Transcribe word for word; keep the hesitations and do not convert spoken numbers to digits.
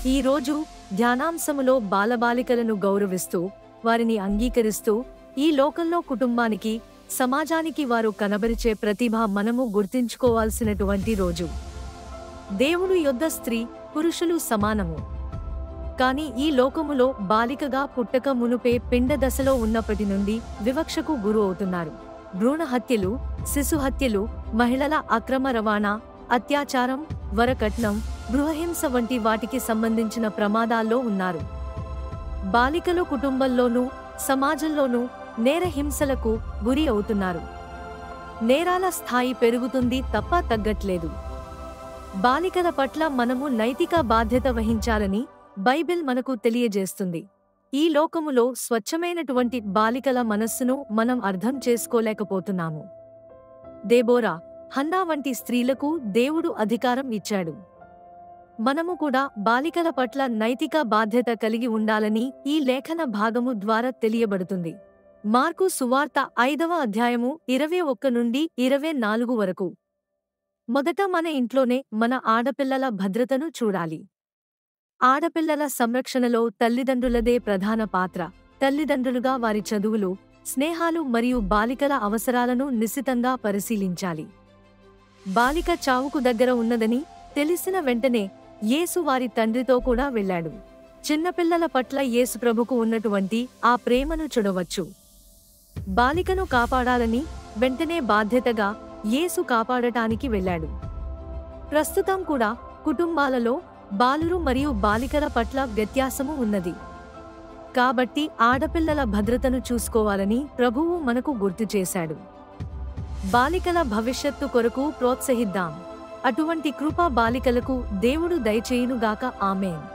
ఈ రోజు ధ్యానాంశములో బాలబాలికలను గౌరవిస్తూ వారిని అంగీకరిస్తూ ఈ లోకంలో కుటుంబానికి సమాజానికి వారు కనబరిచే ప్రతిభ మనము గుర్తించుకోవాల్సినటువంటి రోజు. దేవుడు యొద్ద స్త్రీ పురుషులు సమానము. కాని ఈ లోకములో బాలికగా పుట్టక మునుపే పిండ దశలో ఉన్నప్పటి నుండి వివక్షకు గురి అవుతున్నారు. భ్రూణ హత్యలు, శిశు హత్యలు, మహిళల అక్రమ రవాణా, అత్యాచారం, వరకట్నం, గృహహింస వంటి వాటికి సంబంధించిన ప్రమాదాల్లో ఉన్నారు. బాలికలు కుటుంబంలోనూ సమాజంలోనూ నేర హింసలకు గురి అవుతున్నారు. నేరాల స్థాయి పెరుగుతుంది తప్ప తగ్గట్లేదు. బాలికల పట్ల మనము నైతిక బాధ్యత వహించాలని బైబిల్ మనకు తెలియజేస్తుంది. ఈ లోకములో స్వచ్ఛమైనటువంటి బాలికల మనస్సును మనం అర్థం చేసుకోలేకపోతున్నాము. దెబోరా, హన్నా వంటి స్త్రీలకు దేవుడు అధికారం ఇచ్చాడు. మనము కూడా బాలికల పట్ల నైతిక బాధ్యత కలిగి ఉండాలని ఈ లేఖన భాగము ద్వారా తెలియబడుతుంది. మార్కు సువార్త ఐదవ అధ్యాయము ఇరవై ఒక్క నుండి ఇరవై నాలుగు వరకు. మొదట మన ఇంట్లోనే మన ఆడపిల్లల భద్రతను చూడాలి. ఆడపిల్లల సంరక్షణలో తల్లిదండ్రులదే ప్రధాన పాత్ర. తల్లిదండ్రులుగా వారి చదువులు, స్నేహాలు మరియు బాలికల అవసరాలను నిశితంగా పరిశీలించాలి. బాలిక చావుకు దగ్గర ఉన్నదని తెలిసిన వెంటనే యేసు వారి తండ్రితో కూడా వెళ్ళాడు. చిన్నపిల్లల పట్ల యేసు ప్రభుకు ఉన్నటువంటి ఆ ప్రేమను చూడవచ్చు. బాలికను కాపాడాలని వెంటనే బాధ్యతగా యేసు కాపాడటానికి వెళ్ళాడు. ప్రస్తుతం కూడా కుటుంబాలలో బాలురు మరియు బాలికల పట్ల వ్యత్యాసము ఉన్నది. కాబట్టి ఆడపిల్లల భద్రతను చూసుకోవాలని ప్రభువు మనకు గుర్తు చేశాడు. బాలికల భవిష్యత్తు కొరకు ప్రోత్సహిద్దాం. అటువంటి కృప బాలికలకు దేవుడు దయచేయునుగాక. ఆమేన్.